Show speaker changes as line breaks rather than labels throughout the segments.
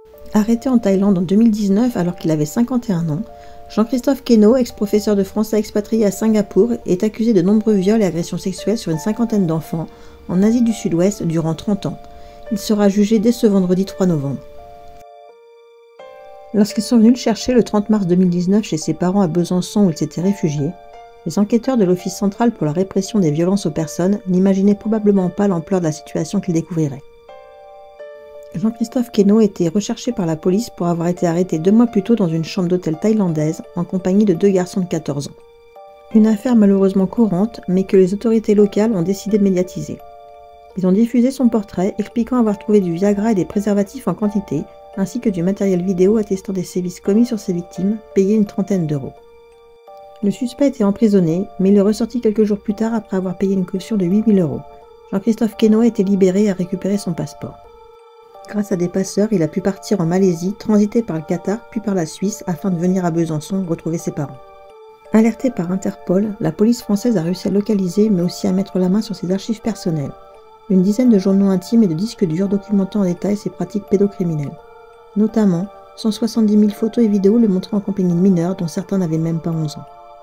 Arrêté en Thaïlande en 2019 alors qu'il avait 51 ans, Jean-Christophe Queneau, ex-professeur de français expatrié à Singapour, est accusé de nombreux viols et agressions sexuelles sur une cinquantaine d'enfants en Asie du Sud-Ouest durant 30 ans. Il sera jugé dès ce vendredi 3 novembre. Lorsqu'ils sont venus le chercher le 30 mars 2019 chez ses parents à Besançon où il s'était réfugié, les enquêteurs de l'Office central pour la répression des violences aux personnes n'imaginaient probablement pas l'ampleur de la situation qu'ils découvriraient. Jean-Christophe Queneau était recherché par la police pour avoir été arrêté 2 mois plus tôt dans une chambre d'hôtel thaïlandaise en compagnie de 2 garçons de 14 ans. Une affaire malheureusement courante, mais que les autorités locales ont décidé de médiatiser. Ils ont diffusé son portrait, expliquant avoir trouvé du Viagra et des préservatifs en quantité, ainsi que du matériel vidéo attestant des sévices commis sur ses victimes, payé une trentaine d'euros. Le suspect a été emprisonné, mais il est ressorti quelques jours plus tard après avoir payé une caution de 8 000 euros. Jean-Christophe Queneau a été libéré et a récupéré son passeport. Grâce à des passeurs, il a pu partir en Malaisie, transiter par le Qatar puis par la Suisse afin de venir à Besançon retrouver ses parents. Alertée par Interpol, la police française a réussi à localiser mais aussi à mettre la main sur ses archives personnelles. Une dizaine de journaux intimes et de disques durs documentant en détail ses pratiques pédocriminelles. Notamment, 170 000 photos et vidéos le montrant en compagnie de mineurs dont certains n'avaient même pas 11 ans.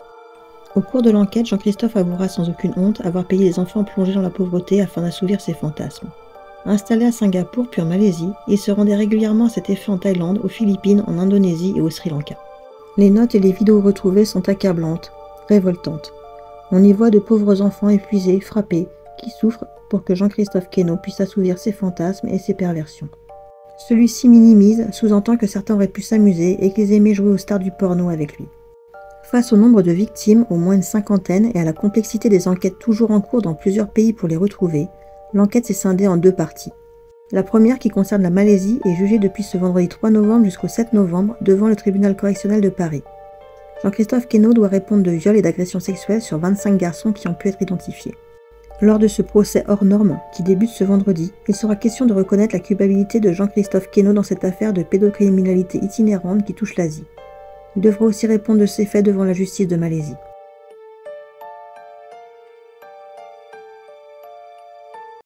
Au cours de l'enquête, Jean-Christophe avouera sans aucune honte avoir payé les enfants plongés dans la pauvreté afin d'assouvir ses fantasmes. Installé à Singapour puis en Malaisie, il se rendait régulièrement à cet effet en Thaïlande, aux Philippines, en Indonésie et au Sri Lanka. Les notes et les vidéos retrouvées sont accablantes, révoltantes. On y voit de pauvres enfants épuisés, frappés, qui souffrent pour que Jean-Christophe Queneau puisse assouvir ses fantasmes et ses perversions. Celui-ci minimise, sous-entend que certains auraient pu s'amuser et qu'ils aimaient jouer aux stars du porno avec lui. Face au nombre de victimes, au moins une cinquantaine, et à la complexité des enquêtes toujours en cours dans plusieurs pays pour les retrouver, l'enquête s'est scindée en 2 parties. La première, qui concerne la Malaisie, est jugée depuis ce vendredi 3 novembre jusqu'au 7 novembre devant le tribunal correctionnel de Paris. Jean-Christophe Queneau doit répondre de viols et d'agressions sexuelles sur 25 garçons qui ont pu être identifiés. Lors de ce procès hors norme, qui débute ce vendredi, il sera question de reconnaître la culpabilité de Jean-Christophe Queneau dans cette affaire de pédocriminalité itinérante qui touche l'Asie. Il devra aussi répondre de ses faits devant la justice de Malaisie.